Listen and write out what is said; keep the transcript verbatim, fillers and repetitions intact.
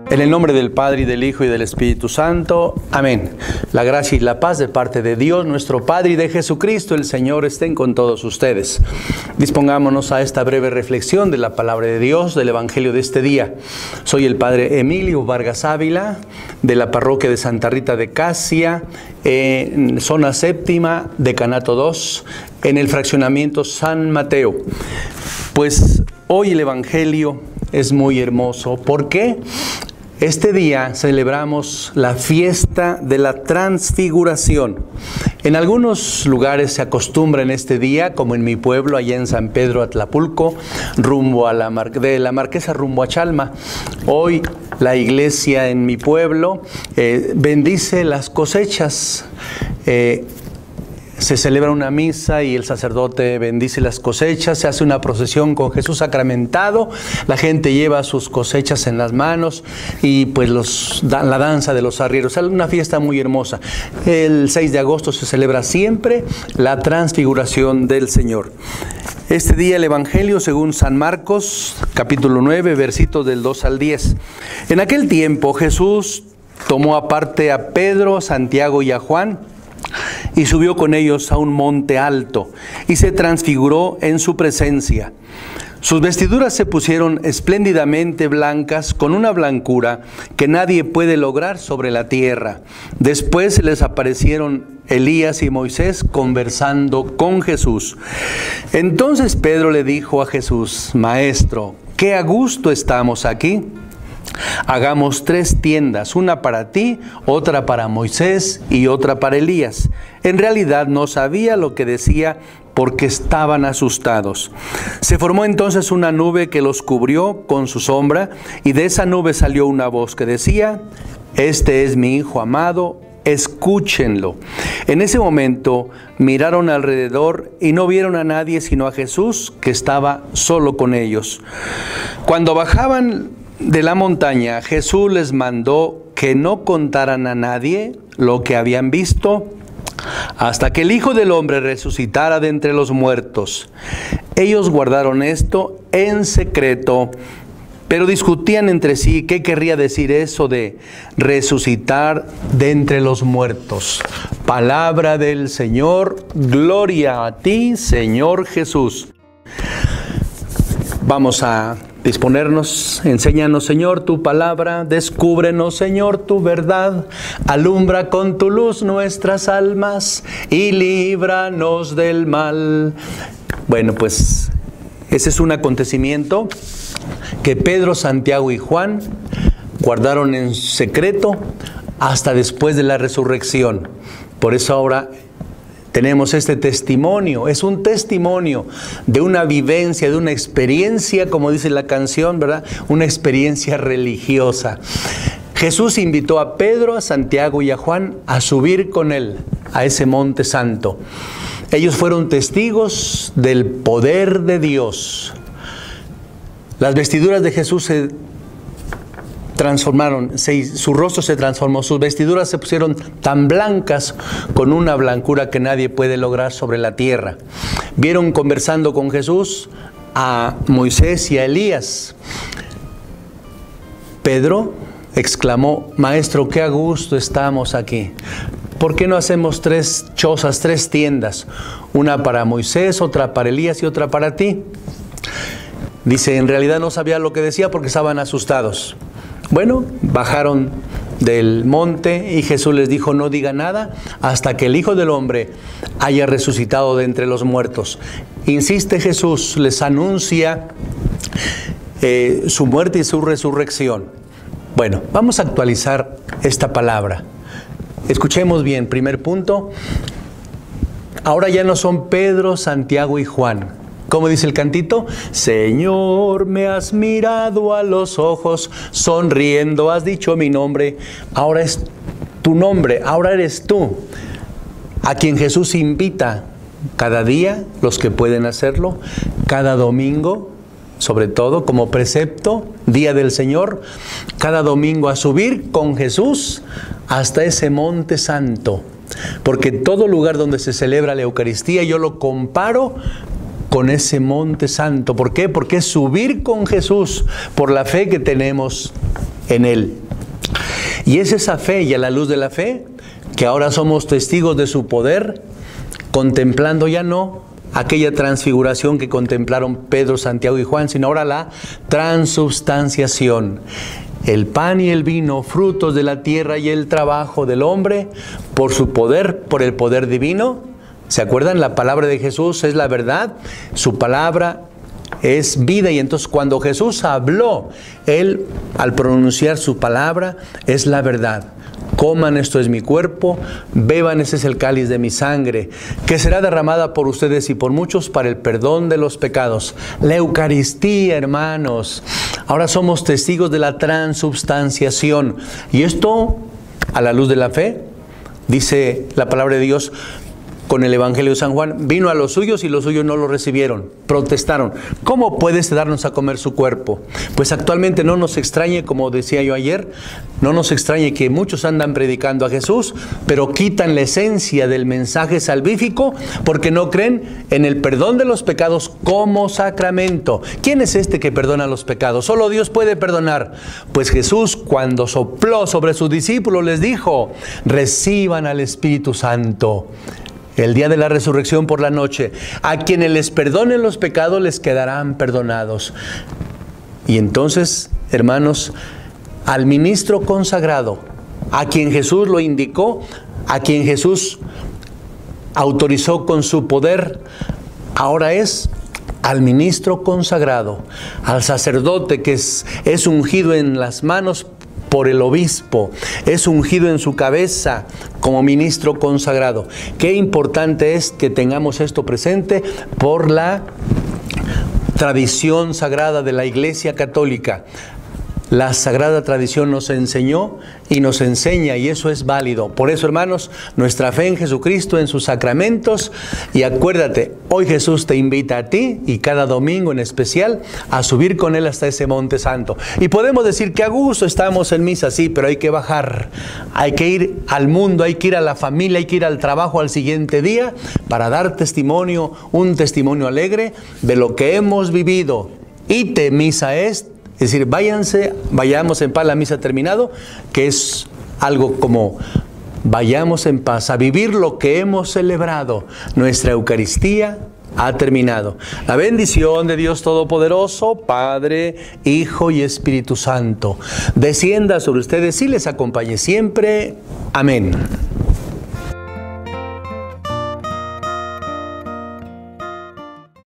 En el nombre del Padre, y del Hijo, y del Espíritu Santo. Amén. La gracia y la paz de parte de Dios, nuestro Padre, y de Jesucristo, el Señor, estén con todos ustedes. Dispongámonos a esta breve reflexión de la Palabra de Dios, del Evangelio de este día. Soy el Padre Emilio Vargas Ávila, de la parroquia de Santa Rita de Casia, en zona séptima, decanato dos, en el fraccionamiento San Mateo. Pues hoy el Evangelio es muy hermoso. ¿Por qué? Este día celebramos la fiesta de la Transfiguración. En algunos lugares se acostumbra en este día, como en mi pueblo, allá en San Pedro Atlapulco, rumbo a la Mar- de la Marquesa rumbo a Chalma. Hoy la iglesia en mi pueblo eh, bendice las cosechas. Eh, Se celebra una misa y el sacerdote bendice las cosechas, se hace una procesión con Jesús sacramentado, la gente lleva sus cosechas en las manos y pues los, la danza de los arrieros, es una fiesta muy hermosa. El seis de agosto se celebra siempre la Transfiguración del Señor. Este día el Evangelio según San Marcos, capítulo nueve, versitos del dos al diez. En aquel tiempo Jesús tomó aparte a Pedro, Santiago y a Juan, y subió con ellos a un monte alto, y se transfiguró en su presencia. Sus vestiduras se pusieron espléndidamente blancas, con una blancura que nadie puede lograr sobre la tierra. Después les aparecieron Elías y Moisés conversando con Jesús. Entonces Pedro le dijo a Jesús: Maestro, qué a gusto estamos aquí. Hagamos tres tiendas, una para ti, otra para Moisés y otra para Elías. En realidad no sabía lo que decía porque estaban asustados. Se formó entonces una nube que los cubrió con su sombra, y de esa nube salió una voz que decía: Este es mi Hijo amado, escúchenlo. En ese momento miraron alrededor y no vieron a nadie sino a Jesús, que estaba solo con ellos. Cuando bajaban de la montaña, Jesús les mandó que no contaran a nadie lo que habían visto hasta que el Hijo del Hombre resucitara de entre los muertos. Ellos guardaron esto en secreto, pero discutían entre sí qué querría decir eso de resucitar de entre los muertos. Palabra del Señor, gloria a ti, Señor Jesús. Vamos a disponernos. Enséñanos, Señor, tu palabra. Descúbrenos, Señor, tu verdad. Alumbra con tu luz nuestras almas y líbranos del mal. Bueno, pues ese es un acontecimiento que Pedro, Santiago y Juan guardaron en secreto hasta después de la resurrección. Por eso ahora tenemos este testimonio. Es un testimonio de una vivencia, de una experiencia, como dice la canción, ¿verdad? Una experiencia religiosa. Jesús invitó a Pedro, a Santiago y a Juan a subir con él a ese monte santo. Ellos fueron testigos del poder de Dios. Las vestiduras de Jesús se transformaron, se, su rostro se transformó, sus vestiduras se pusieron tan blancas, con una blancura que nadie puede lograr sobre la tierra. Vieron conversando con Jesús a Moisés y a Elías. Pedro exclamó: Maestro, qué a gusto estamos aquí. ¿Por qué no hacemos tres chozas, tres tiendas? Una para Moisés, otra para Elías y otra para ti. Dice, en realidad no sabía lo que decía porque estaban asustados. Bueno, bajaron del monte y Jesús les dijo: no diga nada hasta que el Hijo del Hombre haya resucitado de entre los muertos. Insiste Jesús, les anuncia eh, su muerte y su resurrección. Bueno, vamos a actualizar esta palabra. Escuchemos bien, primer punto. Ahora ya no son Pedro, Santiago y Juan. ¿Cómo dice el cantito? Señor, me has mirado a los ojos, sonriendo has dicho mi nombre. Ahora es tu nombre, ahora eres tú, a quien Jesús invita cada día, los que pueden hacerlo, cada domingo, sobre todo como precepto, Día del Señor, cada domingo a subir con Jesús hasta ese monte santo. Porque todo lugar donde se celebra la Eucaristía yo lo comparo con ese monte santo. ¿Por qué? Porque es subir con Jesús por la fe que tenemos en Él. Y es esa fe, y a la luz de la fe, que ahora somos testigos de su poder, contemplando ya no aquella transfiguración que contemplaron Pedro, Santiago y Juan, sino ahora la transubstanciación. El pan y el vino, frutos de la tierra y el trabajo del hombre, por su poder, por el poder divino. ¿Se acuerdan? La palabra de Jesús es la verdad, su palabra es vida, y entonces cuando Jesús habló, Él al pronunciar su palabra es la verdad. Coman, esto es mi cuerpo, beban, ese es el cáliz de mi sangre, que será derramada por ustedes y por muchos para el perdón de los pecados. La Eucaristía, hermanos. Ahora somos testigos de la transubstanciación. Y esto, a la luz de la fe, dice la palabra de Dios con el Evangelio de San Juan, vino a los suyos y los suyos no lo recibieron, protestaron. ¿Cómo puedes darnos a comer su cuerpo? Pues actualmente no nos extrañe, como decía yo ayer, no nos extrañe que muchos andan predicando a Jesús, pero quitan la esencia del mensaje salvífico porque no creen en el perdón de los pecados como sacramento. ¿Quién es este que perdona los pecados? Solo Dios puede perdonar. Pues Jesús, cuando sopló sobre sus discípulos, les dijo, reciban al Espíritu Santo. El día de la resurrección por la noche, a quienes les perdonen los pecados les quedarán perdonados. Y entonces, hermanos, al ministro consagrado, a quien Jesús lo indicó, a quien Jesús autorizó con su poder, ahora es al ministro consagrado, al sacerdote que es, es ungido en las manos por el obispo, es ungido en su cabeza como ministro consagrado. Qué importante es que tengamos esto presente por la tradición sagrada de la Iglesia Católica. La sagrada tradición nos enseñó y nos enseña, y eso es válido. Por eso, hermanos, nuestra fe en Jesucristo, en sus sacramentos, y acuérdate, hoy Jesús te invita a ti, y cada domingo en especial, a subir con Él hasta ese Monte Santo. Y podemos decir que a gusto estamos en misa, sí, pero hay que bajar, hay que ir al mundo, hay que ir a la familia, hay que ir al trabajo al siguiente día, para dar testimonio, un testimonio alegre de lo que hemos vivido. Ite misa est. Es decir, váyanse, vayamos en paz, la misa ha terminado, que es algo como vayamos en paz a vivir lo que hemos celebrado. Nuestra Eucaristía ha terminado. La bendición de Dios Todopoderoso, Padre, Hijo y Espíritu Santo, descienda sobre ustedes y les acompañe siempre. Amén.